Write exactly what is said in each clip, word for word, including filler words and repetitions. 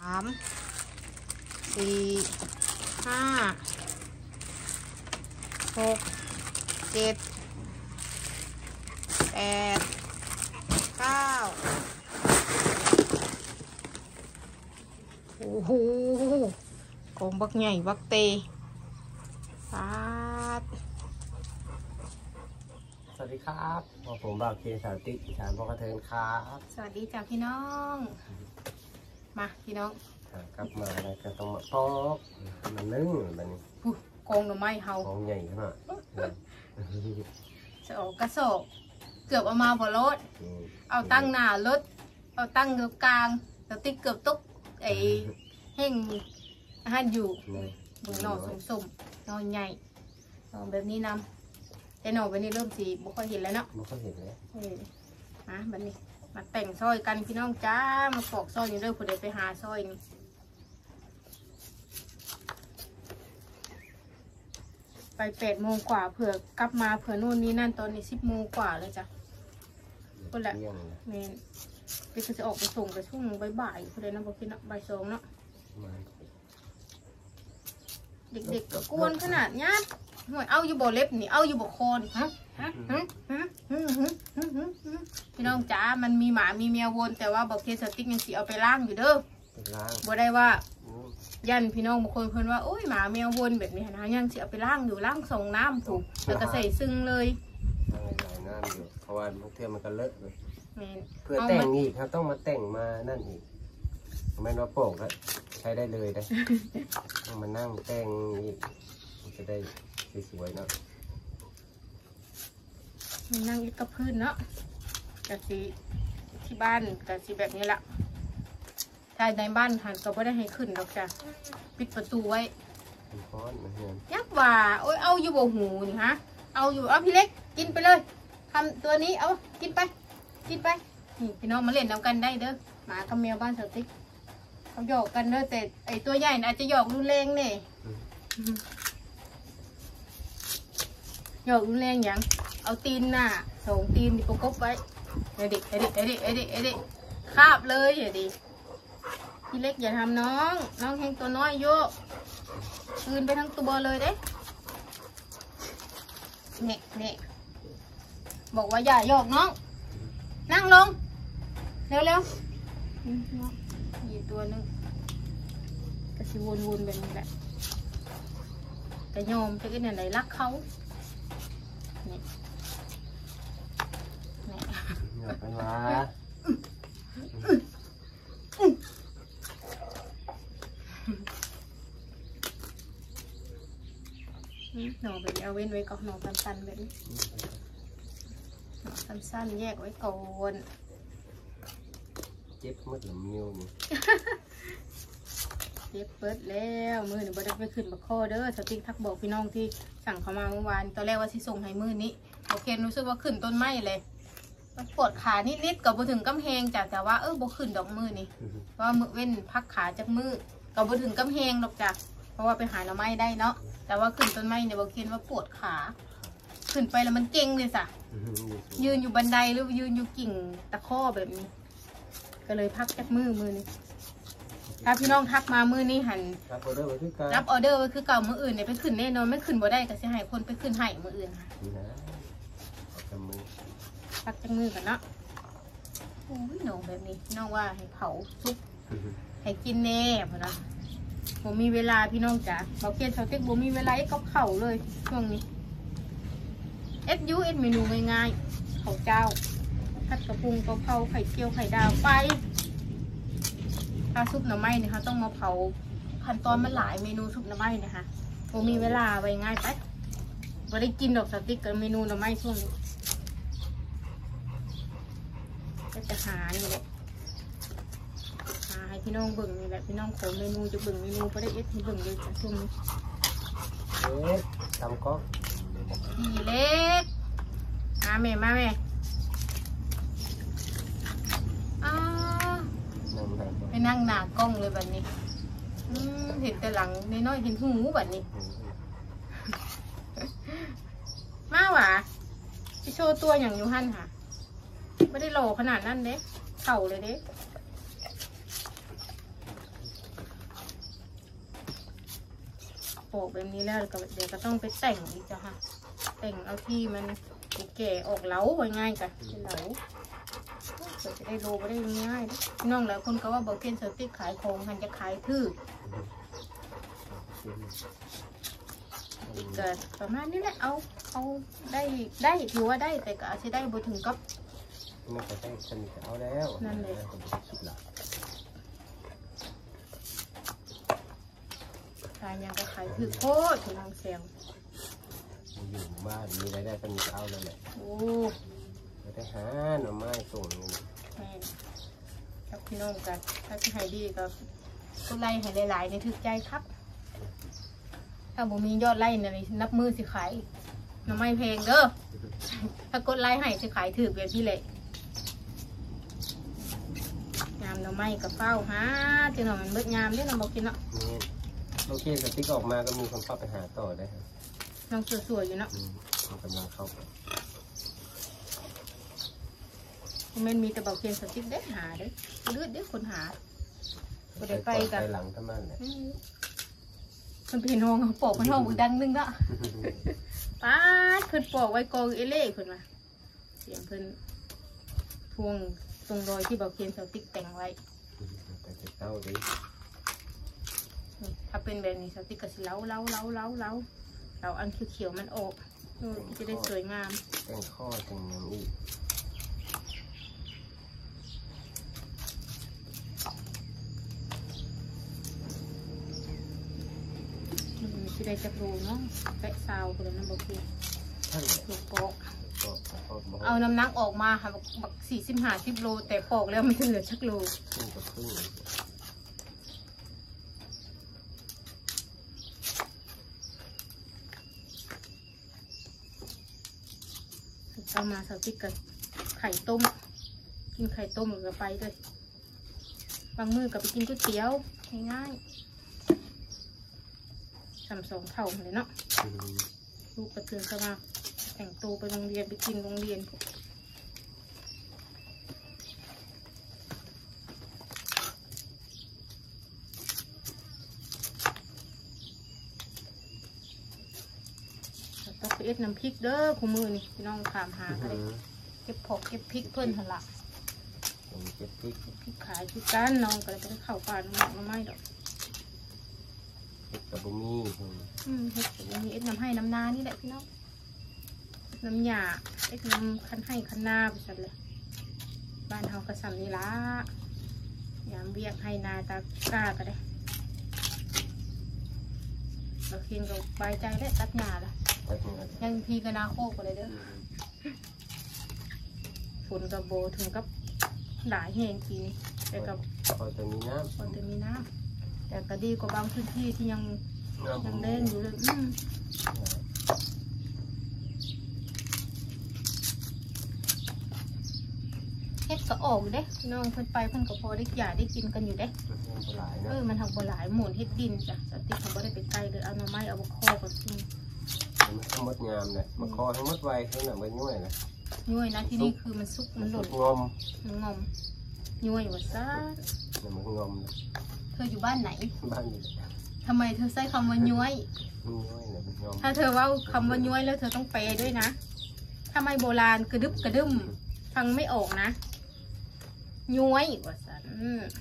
สามสี่ห้าหกเจ็ดแปดเก้าโอ้โหกองบักใหญ่บักเตปาดสวัสดีครับผมบ่าวเคสาวติ๊กอีสานพ่อกระเทินครับสวัสดีจ้าพี่น้องมาพี่น้องกลับมาในกระต้องมาปอกมันนึ่งแบบนี้กองหน่อไม้เฮากองใหญ่ขนาดจะออกกระโศกเกือบเอามาบนรถเอาตั้งหน้ารถเอาตั้งเกือบกลางแล้วติ๊กเกือบตุ๊กไอ้แห้งอาหารอยู่บุญหน่อสุ่มๆนอนใหญ่นอนแบบนี้นำแต่หน่อแบบนี้เริ่มสีบุคคลเห็นแล้วเนาะบุคคลเห็นแล้วเออมาแบบนี้มาแต่งซอยกันพี่น้องจ้ามาปอกซอยอยู่ด้วยผู้ใดไปหาซอยนี่ไปแปดโมงกว่าเผื่อกลับมาเผื่อนู่นนี่นั่นตอนนี้สิบโมงกว่าเลยจ้ะก็แหละเมนไปคือจะออกไปส่งไปช่วงบ่ายๆผู้ใดนะบอกพี่เนาะบ่ายสองเนาะเด็กๆก็กวนขนาดนี้ห่วยเอาอยู่บ่เล็บนี่เอาอยู่บ่โคนฮะฮะฮะฮะฮะฮะฮะพี่น้องจ๋ามันมีหมามีแมววนแต่ว่าบอกเคสติ๊กยังสีเอาไปล้างอยู่เด้อบ่ได้ว่ายันพี่น้องบางคนเพิ่นว่าโอ้ยหมาแมววนแบบนี้นะยังสีเอาไปล้างอยู่ล้างส่งน้ำถูกแล้วก็ใส่ซึ้งเลยล้างน้ำอยู่เพราะว่าบางทีมันก็เลอะเลยเพื่อแต่งอีกครับต้องมาแต่งมานั่นอีกแม่นว่าโป่งก็ใช้ได้เลยได้ต้องมานั่งแต่งอีกจะได้สวยๆเนาะนั่งอีกกับพื้นเนาะกะสีที่บ้านกะสีแบบนี้ละถ้าในบ้านหันก็ไม่ได้ให้ขึ้นหรอกจ้ะปิดประตูไว้ยักว่าโอ้ยเอาอยู่บ่หูนี่ฮะเอาอยู่เอาพี่เล็กกินไปเลยทำตัวนี้เอากินไปกินไปนี่พี่น้องมาเล่นน้ำกันได้เด้อหมากับแมวบ้านสติ๊กเขาหยอกกันเด้อแต่ไอตัวใหญ่อาจจะหยอกรุนแรงเนี่ยหยอกรุนแรงอย่างเอาตีนน่ะส่งตีนดิประกบไว้เดี๋ยวดิเดี๋ยวดิเดี๋ยวดิเดี๋ยวดิเดี๋ยวดิคาบเลยเดี๋ยวดิพี่เล็กอย่าทำน้องน้องแห้งตัวน้อยโยกคืนไปทั้งตัวเลยเด้เนี่ยเนี่ยบอกว่าอย่าโยกน้องนั่งลงเร็วเร็วยีตัวนึงกระชิวนๆแบบนี้แหละแต่โยมจะกินอะไรรักเขาเนี่ยเนี่ยเป็นว่าหน่อแบบนี้เอาเว้นไว้ก่อนหน่อสั้นๆแบบนี้หน่อสั้นๆแยกไว้ก่อนเจ็บมืดหรือมิ้วนี่เจ็บเปิดแล้วมือหนูบ่ได้ไปขึ้นบักข้อเด้อสติ๊กทักบอกพี่น้องที่สั่งเขามาเมื่อวานตอนแรกว่าสิส่งให้มือนี้โอเครู้สึกว่าขึ้นต้นไม้เลยมันปวดขานิดๆกับบ่ถึงกำแพงจ้ะแต่ว่าเออบ่ขึ้นดอกมือนี่เพราะว่ามือเว้นพักขาจากมือกับบ่ถึงกำแพงดอกจ้ะเพราะว่าไปหาหน่อไม้ได้เนาะแต่ว่าขึ้นต้นไม้เนี่ยบอกเคนว่าปวดขาขึ้นไปแล้วมันเก่งเลยสะยืนอยู่บันไดหรือยืนอยู่กิ่งตะข้อแบบนี้ก็เลยพักจากมือมือนี้ถ้าพี่น้องทักมามือนี้หันรับออเดอร์ไว้คือเก่ารับออเดอร์ไว้คือเก่ามืออื่นเนี่ยไปขึ้นแน่นอนไม่ขึ้นบ่ได้ก็จะให้คนไปขึ้นให้มืออื่นค่ะพักจากมือกันเนาะโอ้ยน้องแบบนี้น้องว่าให้เผาซุปให้กินแน่พอนะผมมีเวลาพี่น้องจ๋าเราเกียนเสาเต็กผมมีเวลาให้กับเข่าเลยช่วงนี้เอ็ดยูเอ็ดเมนูง่ายๆข้าวเจ้าผัดกระปุงกระเพราไข่เจียวไข่ดาวไปถ้าซุปหน่อไม้เนี่ยค่ะต้องมาเผาขั้นตอนมันหลายเมนูซุปหน่อไม้นะคะผมมีเวลาไว้ง่ายไปไม่ได้กินดอกสติ๊กกับเมนูหน่อไม้ช่วงนี้ก็จะหาอยู่เลยหาให้พี่น้องเบิ่งนี่แหละพี่น้องขอเมนูจะเบิ่งเมนูก็ได้เอ็ดให้เบิ่งเลยจ้ะช่วงนี้เล็กทำก็พี่เล็กมาแม่มาแม่ไปนั่งหน้ากล้องเลยแบบนี้เห็นแต่หลังน้อยๆเห็นหูแบบนี้มาหวะไปโชว์ตัวอย่างยูฮันค่ะไม่ได้โหลขนาดนั้นเด้เข่าเลยเด้ปอกแบบนี้แล้วก็เดี๋ยวก็ต้องไปแต่งอีกจ้ะค่ะแต่งเอาที่มันแก่ออกเหลาไว้ง่ายกันเป็นเหลาเพื่อจะได้โลไปได้ง่ายๆน้องหลายคนก็ว่าบอกเพียนเซอร์ติขายของหันจะขายทื่อเกิดประมาณนี้แหละเอาเอาได้ได้ถือว่าได้แต่ก็อาจจะได้บ่ถึงกับไม่ก็ได้สนิทเอาแล้วนั่นเลยคิดหลักขายยังก็ขายถือโคตรถึงนางเสียงอยู่บ้านมีรายได้สนิทเอาแล้วแหละโอ้ได้หาหน่อไม้ส่งนี่ครับพี่น้องกันถ้าจะให้ดีก็ก็ไล่ให้หลายๆในถึกใจครับถ้าบ่มียอดไล่เนี่ยนับมือสิขายหน่อไม้เพลงเด้อถ้ากดไล่ให้สิขายถือแบบที่เละงามหน่อไม้กับเฝ้าฮะจึงหน่อมันเบิดงามได้เราบอกกินเนาะโอเคสติ๊กออกมาก็มีคนเข้าไปหาต่อได้ครับน้องสวยๆอยู่เนาะมันกำลังเข้าไปมันมีแต่บอกเพียงสติ๊กได้หาเด้อเลือดเด้อคนหาก็ได้ไปกันไปหลังทั้งนั้นเลยมันเป็นห้องปอกมันห้องดังนึงละป้าเพิ่นปอกไว้กองเอเล่เพิ่นมาเสียงเพิ่นพวงตรงรอยที่บอกเพียงสติ๊กแต่งไว้ถ้าเป็นแบบนี้สติ๊กก็สิเล้าเล้าเล้าเล้าเล้าเราอันเขียวๆมันออกจะได้สวยงามแต่งข้อแต่งอย่างนี้ที่ได้จับรูเนาะแปะซาวคนนั้นบอกพี่ถูกปอกเอาน้ำหนักออกมาค่ะบักสี่สิบห้าสิบโลแต่ปอกแล้วไม่เหลือชักโลเอามาสาวติ๊กกับไข่ต้มกินไข่ต้มหรือไปเลยบางมื้อกับไปกินก๋วยเตี๋ยวง่ายๆทำสองเท่าเลยเนาะลูกกระเทือนก็มาแต่งตัวไปโรงเรียนไปกินโรงเรียนต้องไปเอ็ดน้ำพริกเด้อคู่มือนี่พี่น้องถามหาอะไรเก็บผกเก็บพริกเพิ่นหละเก็บพริกพริกขายพริกก้านน้องก็เลยไปเข้าป่าน้ำหมอกน้ำไม้ดอกเห็ดกระบุมีอืมเห็ดกระบุมีเอ็ดน้ำให้น้ำนานี่แหละพี่น้องน้ำหยาเอ็ดน้ำคันให้คันนาไปสัตว์เลยบ้านเฮากระสันนี่ละยามเบียกให้นาตากล้าก็ได้เราเคียนกับใบใจได้ตัดหญ้าละยังพีกระนาโคกอะไรเด้อฝนกับโบถึงกับหลายแห่งทีนี้แต่กับพอจะมีน้ำพอจะมีน้ำแต่ก็ดีกว่าบางพื้นที่ที่ยังยังแดงอยู่เลยอืมเฮ็ดก็ออกเด้น้องเพิ่นไปเพิ่นก็พอได้หยาได้กินกันอยู่เด้เออมันทำบ่หลายหมุนเฮ็ดดินจ้ะสติเขาบ่ได้ไปไกลเลยเอาหน่อไม้เอาบะคอก่อนกินมันทั้งหมดงามเลยมาคอทั้งหมดไวทั้งหนังมันย่อยนะย่อยนะที่นี่คือมันซุกมันหล่นงอมมันงอมย่อยว่าซ่ามันงอมเธออยู่บ้านไหนบ้านนี้ทำไมเธอใช้คำว่าย่อยถ้าเธอว่าคำว่าย่อยแล้วเธอต้องแปลด้วยนะถ้าไม่โบราณกระดึบกระดึมฟังไม่ออกนะย่อยว่าสัน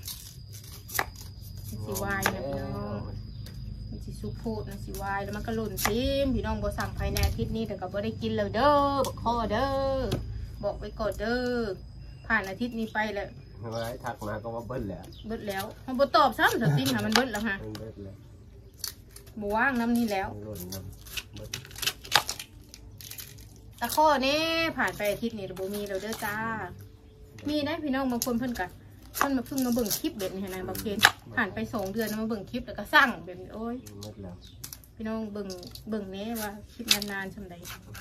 สิวายนะพี่น้องมันสิซุปโพดนะสิวายแล้วมันก็หล่นซิมพี่น้องบอสั่งภายในอาทิตย์นี้แต่ก็บ่ได้กินเลยเด้อบอกข้อเด้อบอกไว้ก่อนเด้อผ่านอาทิตย์นี้ไปแล้วเมื่อไรทักมาก็ว่าเบิ้ลแล้วเบิ้ลแล้วมันบ่ตอบซ้ำสติงค่ะมันเบิ้ลแล้วฮะบ่ว่างน้ำนี่แล้วตะข้อนี้ผ่านไปอาทิตย์นี้เราบ่มีเราเด้อจ้ามีนะพี่น้องบางคนเพิ่นกันเพิ่นมาเพิ่งมาเบิ่งคลิปแบบนี้นะบางเคนผ่านไปสองเดือนมาเบิ่งคลิปแล้วก็สั่งแบบนี้โอ้ยพี่น้องเบิ่งเบิ่งนี้ว่าคลิปนานๆสำใด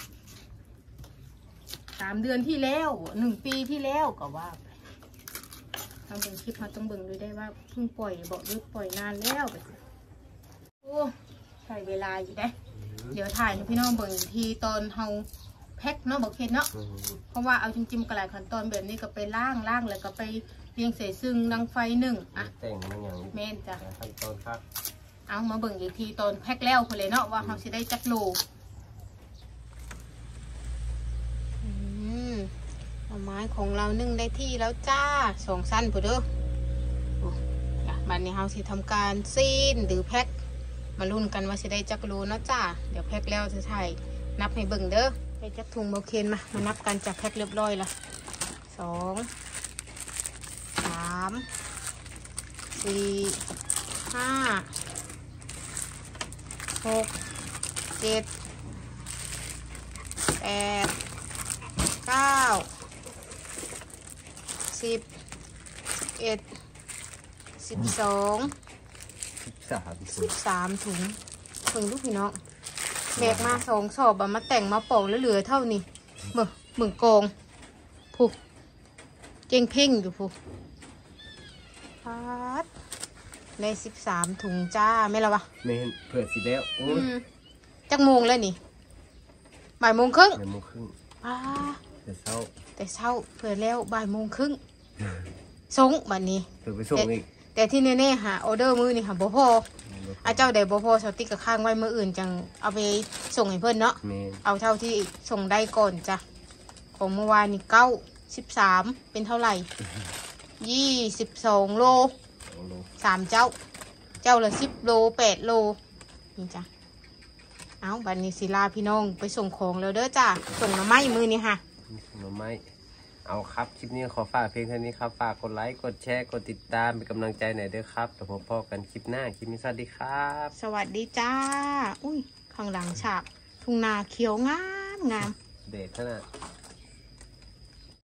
สามเดือนที่แล้วหนึ่งปีที่แล้วก็ว่าทำเป็นคลิปมาต้องเบิ่งด้วยได้ว่าเพิ่งปล่อยบอกด้วยปล่อยนานแล้วไปโอ้ใช้เวลาอยู่ได้เดี๋ยวถ่ายให้พี่น้องเบิ่งทีตอนเฮาแพ็คเนาะบอกเคนเนาะเพราะว่าเอาจริงๆกระไรขั้นตอนแบบนี้ก็ไปล่างล่างแล้วก็ไปเรียงเสซึ่งดังไฟหนึ่งอ่ะแต่งมันอย่างแม่นจ้ะขั้นตอนครับเอามาเบิ่งอีกทีตอนแพ็คแล้วพอเลยเนาะว่าเขาสิได้จักโลอืมเอาไม้ของเรานึ่งได้ที่แล้วจ้าสองสั้นพอเด้อโอ้จ้ะบัดนี้เขาสิทำการซีนหรือแพ็คมาลุ้นกันว่าสิได้จักโลเนาะจ้าเดี๋ยวแพ็คแล้วจะถ่ายนับให้เบิ่งเด้อไปจักถุงโบเคนมามานับกันจากแพ็คเรียบร้อยละสองสามสี่ห้าหกเจ็ดแปดเก้าสิบเอ็ดสิบสองสิบสามสิบสามถุงถุงลูกพี่น้องแบกมาสองสอบมาแต่งมาปอกแล้วเหลือเท่านี้เมื่อมึงโกงผูกเก่งเพ่งอยู่ผูกพัดในสิบสามถุงจ้าไม่ละวะไม่เห็นเผื่อสิแล้วจักโมงแล้วนี่บ่ายโมงครึ่งบ่ายโมงครึ่งอ่าแต่เช้าแต่เช้าเผื่อแล้วบ่ายโมงครึ่งส่งบัดนี้เผื่อไปส่งอีกแต่ที่แน่ๆหาออเดอร์มือนี่ค่ะบ่พออาเจ้าเดี๋ยวบ่พอสติ๊กกับข้างไว้มืออื่นจังเอาไปส่งให้เพื่อนเนาะเอาเท่าที่ส่งได้ก่อนจ้ะของเมื่อวานนี่เก้าสิบสามเป็นเท่าไหร่ยี่สิบสองโลสามเจ้าเจ้าละสิบโลแปดโลนี่จ้ะเอาบัดนี้ศิลาพี่น้องไปส่งของแล้วเด้อจ้ะส่งหน่อไม้มือนี่ค่ะหน่อไม้เอาครับคลิปนี้ขอฝากเพลงเท่านี้ครับฝากกดไลค์กดแชร์กดติดตามเป็นกำลังใจหน่อยเด้อครับเดี๋ยวพบกันคลิปหน้าคลิปนี้สวัสดีครับสวัสดีจ้าอุ้ยข้างหลังฉากทุ่งนาเขียวงามงามเด็ดขนาด